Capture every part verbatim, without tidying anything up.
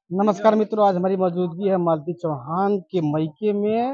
नमस्कार मित्रों, आज हमारी मौजूदगी है मालती चौहान के मायके में।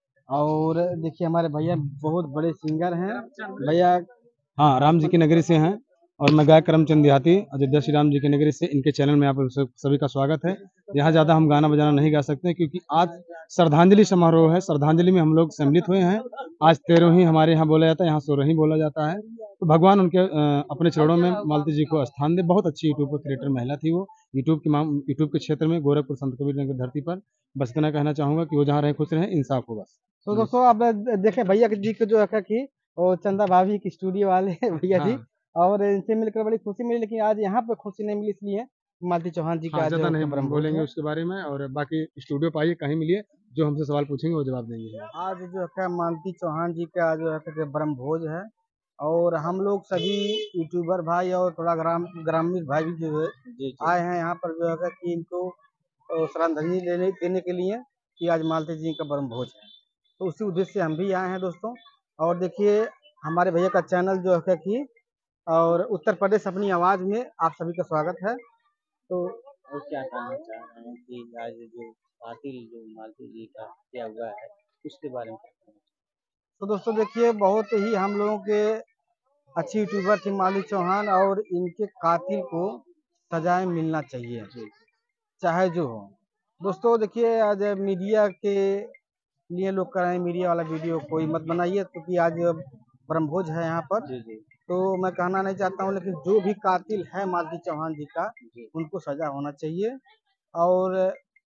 और देखिए हमारे भैया बहुत बड़े सिंगर हैं भैया। हाँ, राम जी की नगरी से हैं और मैं गायक करमचंद देहाती अयोध्या श्री राम जी की नगरी से। इनके चैनल में आप सब- सभी का स्वागत है। यहाँ ज़्यादा हम गाना बजाना नहीं गा सकते क्योंकि आज श्रद्धांजलि समारोह है। श्रद्धांजलि में हम लोग सम्मिलित हुए हैं। आज तेरहवीं हमारे यहाँ बोला जाता है, यहाँ सोलहवीं बोला जाता है। तो भगवान उनके अ, अपने चरणों में मालती जी को स्थान दे। बहुत अच्छी यूट्यूब पर क्रिएटर महिला थी वो। यूट्यूब की मांग यूट्यूब के क्षेत्र में गोरखपुर संत कबीर नगर की धरती पर बस इतना कहना चाहूंगा कि वो जहाँ रहे खुश रहे, इंसाफ हो बस। तो दोस्तों आप देखें भैया जी के जो है कि वो चंदा भाभी की स्टूडियो वाले भैया जी। हाँ। और इनसे मिलकर बड़ी खुशी मिली, लेकिन आज यहाँ पे खुशी नहीं मिली इसलिए मालती चौहान जी का हाँ, ज्यादा नहीं बोलेंगे उसके बारे में। और बाकी स्टूडियो पर आइए, कहीं मिलिए, जो हमसे सवाल पूछेंगे वो जवाब देंगे। आज जो है मालती चौहान जी का जो है ब्रह्म भोज है और हम लोग सभी यूट्यूबर भाई और थोड़ा ग्राम ग्रामीण भाई भी जो है जी जी। आए हैं यहाँ पर जो है कि इनको अ, श्रद्धांजलि लेने देने के लिए कि आज मालती जी का ब्रह्म भोज है। तो उसी उद्देश्य से हम भी आए हैं दोस्तों। और देखिए हमारे भैया का चैनल जो है कि और उत्तर प्रदेश अपनी आवाज़ में आप सभी का स्वागत है। तो और क्या कहना चाह रहे हैं कि आज जो कातिल जो मालती जी का हत्या हुआ है उसके बारे में क्या कहना चाह तो दोस्तों देखिए बहुत ही हम लोगों के अच्छी यूट्यूबर थी मालती चौहान और इनके कातिल को सजाएं मिलना चाहिए जी चाहे जो हो। दोस्तों देखिए आज मीडिया के लिए लोग कर रहे हैं मीडिया वाला वीडियो कोई मत बनाइए, क्योंकि आज ब्रह्मभोज है यहाँ पर। जी जी तो मैं कहना नहीं चाहता हूँ, लेकिन जो भी कातिल है मालती चौहान जी का जी उनको सजा होना चाहिए और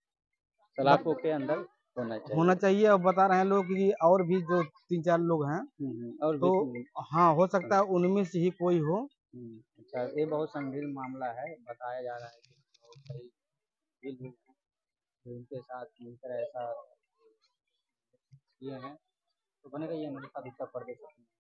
सलाखों के अंदर होना होना चाहिए। चाहिए। और बता रहे हैं लोग कि और भी जो तीन चार लोग हैं हम्म, हम्म, और भी तो हाँ हो सकता है उनमें से ही कोई हो। हम्म, अच्छा, ये बहुत संगीन मामला है। बताया जा रहा है कि बहुत कई भी लोग हैं जो इनके साथ मिलकर ऐसा किए हैं, तो बनेगा ये हमारे साथ उत्तर प्रदेश।